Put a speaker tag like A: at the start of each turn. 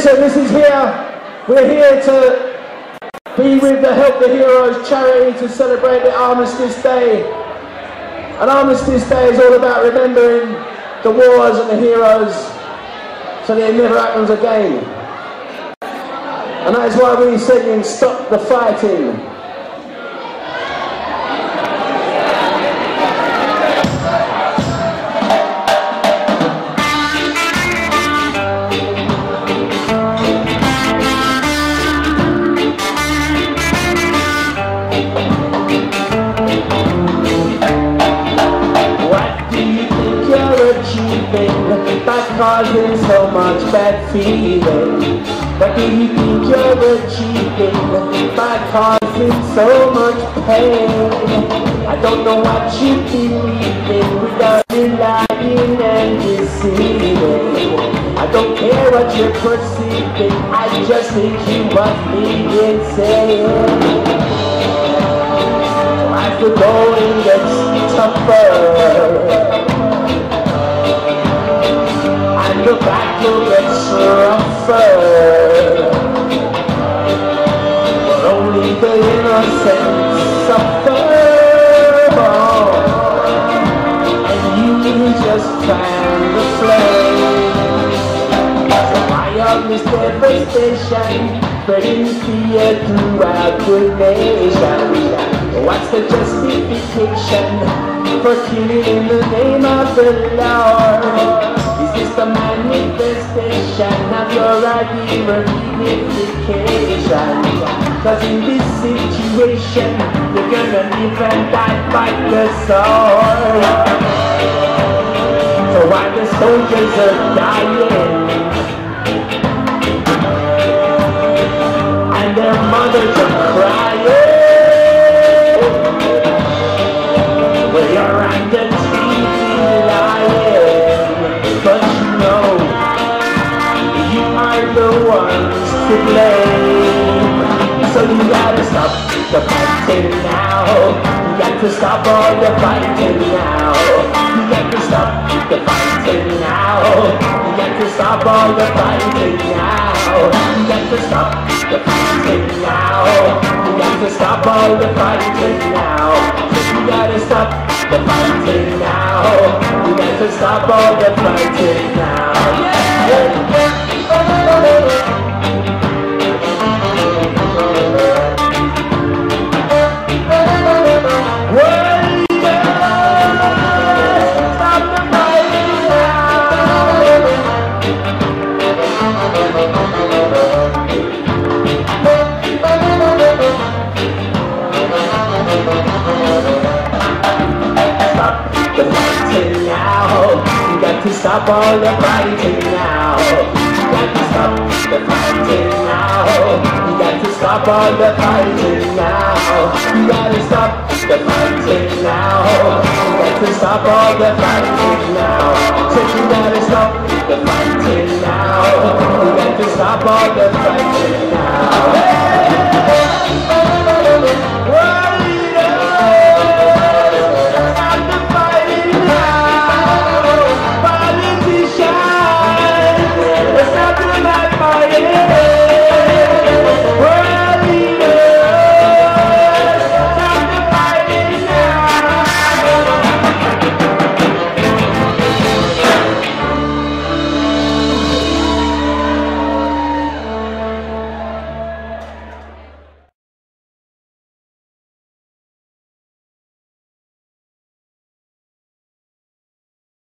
A: listen, this is here. We're here to be with the Help the Heroes charity to celebrate the Armistice Day. And Armistice Day is all about remembering the wars and the heroes so that it never happens again. And that is why we're singing Stop the Fighting. By causing so much bad feeling. What do you think you're achieving by causing so much pain? I don't know what you believe in without you lying and deceiving. I don't care what you're perceiving, I just think you must be insane. As the going gets tougher, the battle gets rougher, but only the innocent suffer, and you just fan the flame. So why all this devastation, spreading fear throughout the nation? What's the justification for killing in the name of the Lord? Is this the manifestation of your ideal unification? Cause in this situation, you're gonna live and die by the sword. So while the soldiers are dying, and their mothers are crying, well, you're on the TV lying. But you know, you are the ones to blame. So you gotta stop the fighting now. You got to stop all the fighting now. You got to stop the fighting now. You got to stop all the fighting now. You got to stop the fighting now. You got to stop all the fighting now. So you gotta stop the fighting now. You got to stop all the fighting now. Stop all the fighting now. You got to stop the fighting now. You got to stop all the fighting now. You got to stop the fighting now. You got to stop all the fighting now. So you got to stop the fighting now. You got to stop all the fighting.